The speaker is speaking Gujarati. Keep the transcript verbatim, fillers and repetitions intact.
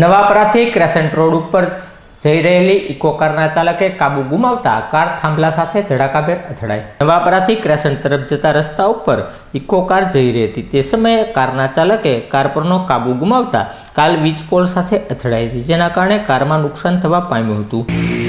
નવાપરાથી ક્રેસન્ટ રોડ ઉપર જઈ રહેલી ઇકો કારના ચાલકે કાબુ ગુમાવતા કાર થાંભલા સાથે ધડાકાભેર અથડાઈ। નવાપરાથી ક્રેસન્ટ તરફ જતા રસ્તા ઉપર ઇકો કાર જઈ રહી હતી તે સમયે કારના ચાલકે કાર પરનો કાબુ ગુમાવતા કાર વીજ પોલ સાથે અથડાઈ હતી, જેના કારણે કારમાં નુકસાન થવા પામ્યું હતું।